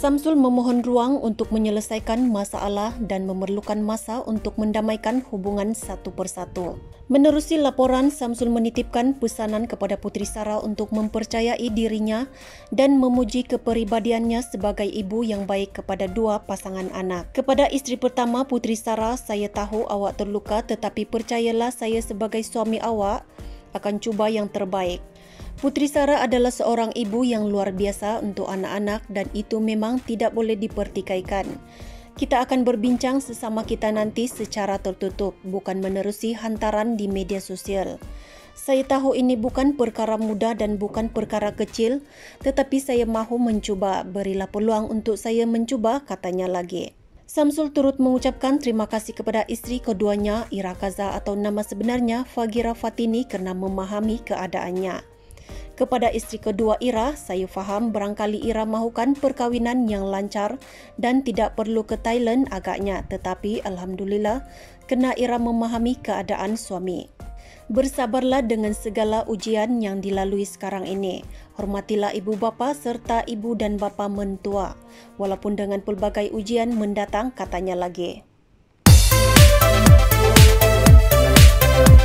Samsul memohon ruang untuk menyelesaikan masalah dan memerlukan masa untuk mendamaikan hubungan satu persatu. Menerusi laporan, Samsul menitipkan pesanan kepada Puteri Sarah untuk mempercayai dirinya dan memuji kepribadiannya sebagai ibu yang baik kepada dua pasangan anak. Kepada isteri pertama, Puteri Sarah, saya tahu awak terluka, tetapi percayalah saya sebagai suami awak akan cuba yang terbaik. Puteri Sarah adalah seorang ibu yang luar biasa untuk anak-anak dan itu memang tidak boleh dipertikaikan. Kita akan berbincang sesama kita nanti secara tertutup, bukan menerusi hantaran di media sosial. Saya tahu ini bukan perkara mudah dan bukan perkara kecil, tetapi saya mahu mencuba. Berilah peluang untuk saya mencuba, katanya lagi. Samsul turut mengucapkan terima kasih kepada isteri keduanya, Ira Kaza atau nama sebenarnya Fagira Fatini, kerana memahami keadaannya. Kepada isteri kedua Ira, saya faham barangkali Ira mahukan perkahwinan yang lancar dan tidak perlu ke Thailand agaknya, tetapi Alhamdulillah kena Ira memahami keadaan suami. Bersabarlah dengan segala ujian yang dilalui sekarang ini. Hormatilah ibu bapa serta ibu dan bapa mentua, walaupun dengan pelbagai ujian mendatang, katanya lagi.